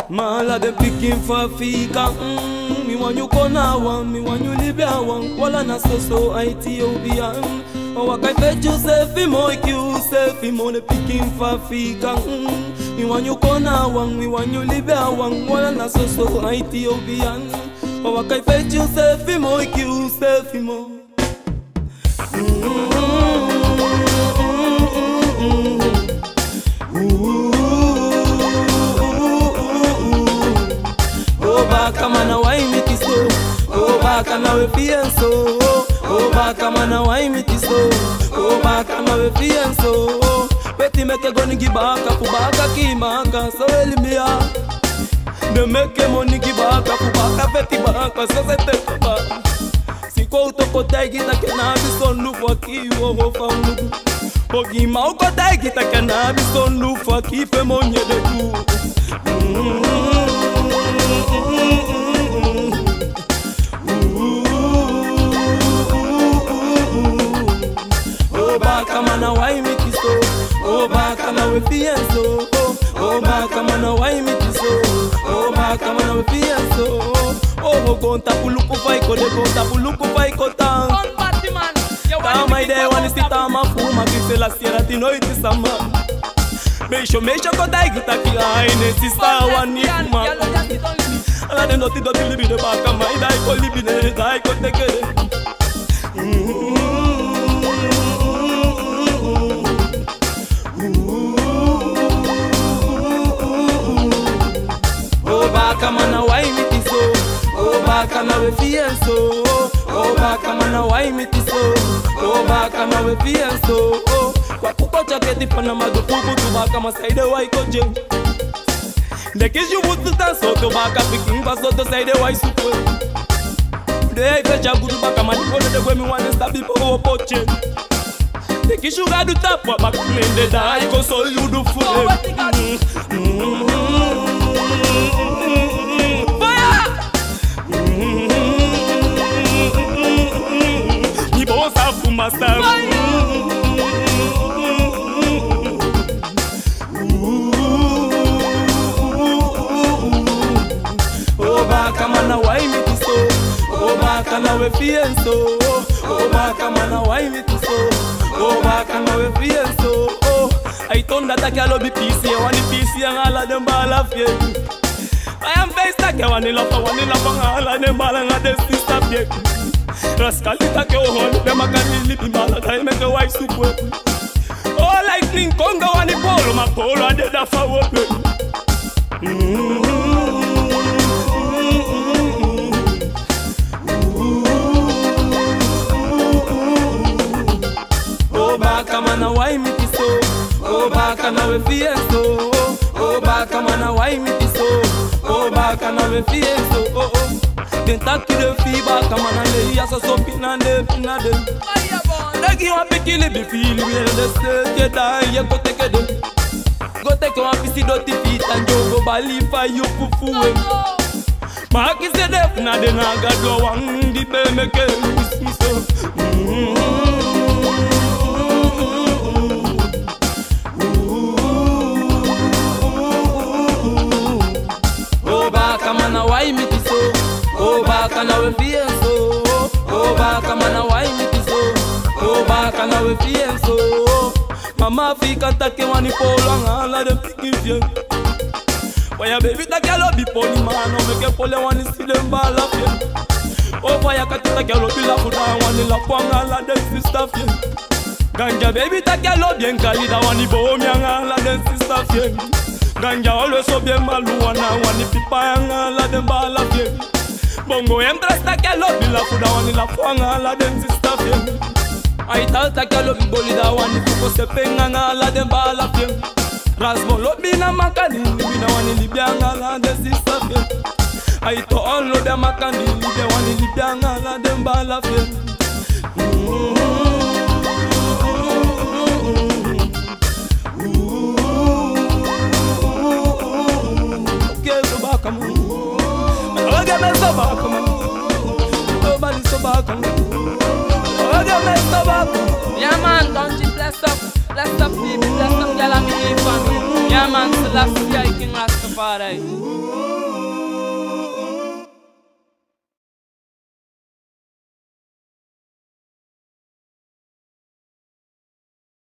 Mala dem picking for fika. Me want you corner one, me want you Libya one. Wala na so Ethiopian. Oh, I can't fetch you selfie, more you selfie, more the picking for fika. Me want you corner one, me want you Libya one. Wala na so Ethiopian. Oh, I can't fetch you selfie, more you selfie, more. Kama na wai mitiso, oh baka na we fianso, oh baka mana wai mitiso, oh baka na we fianso. Beti meke goni gibaka kubaka kimaka so elimia. De meke moni gibaka kubaka beti baka so sete kuba. Siko utoko taigita kenabi sonu kwa kiwo hofamudu. Bogi mauko taigita kenabi sonu kwa kife monye de tu. Baka mana wai mitiso, oh baka na we fianso, oh baka mana wai mitiso, oh baka mana we fianso, oh gonta puluku fai ko de gonta puluku fai ko tang. Tama ide wani sita mafuma kisela sierra ti noite sama. Meisho ko dai gita ki ai ne sista wani fuma. Ala de noti doti libi de baka mai dai ko libi de dai ko teke. Baka mana wai mitiso, oh baka na we fianso, oh baka mana wai mitiso, oh baka na we fianso. Kwa kuko chaketi pana madukubu tu baka masaide wai koje. Dekis you would stand so to baka picking baso to side wai suko. De ai fecha gudu baka mani kone de we mi wane stabi po poche. Dekis you gadu tap baka mende dai ko so you do full. Master. Oh baka mana wai mitiso, oh baka na we fianso, oh baka mana wai mitiso, oh baka na we fianso. Oh, I tonda take alobi PC, wani PC ngala demba la fie. I am face take wani la ngala demba la ngade sister fie. Rascalita que ohon, de makani lipi mala dai meke wai supo. Oh lightning konga wani polo ma polo ade da fa wope. Oh baka mana wai mitiso, oh baka na we fianso, oh baka mana wai mitiso, oh baka na we fianso. Oh oh. Tenta ki de fi baka mana le ya so pinande. Dagi wa pekile be fili we de se ke da ye go teke de. Go teke wa pisi do ti fit and go bali fa you fufuwe. Ma ki se de na de na ga do wan di be meke miso. Oh baka mana wai mitiso, oh baka na we fianso, oh baka mana wai mitiso, oh baka na we fianso. Mama fika take wani polo ngala de pikifye. Waya baby take alobi poli mano meke pole wani sidem bala fye. Oh waya kati take alobi la fuda wani la ngala de sister fye. Ganja baby take alobi enkalida wani bomi ngala de sister fye. Ganja always so bien maluana wani pipa ngala de bala fye. Bongo entra hasta que alobi la fuda wani la ngala de sister fye. I thought I can love boli da wani fuko se penga ngala de bala fye. Rasmo lobi na makani libina wani libya ngala de sister fye. I to all lo de makani libya wani libya ngala de bala fye. Okay, so back on. Okay, me so back on. Nobody so back on. Okay, me so back on. Yeah man, don't you bless up people, bless up y'all and me family. Yeah man, Selassie, King Rastafari.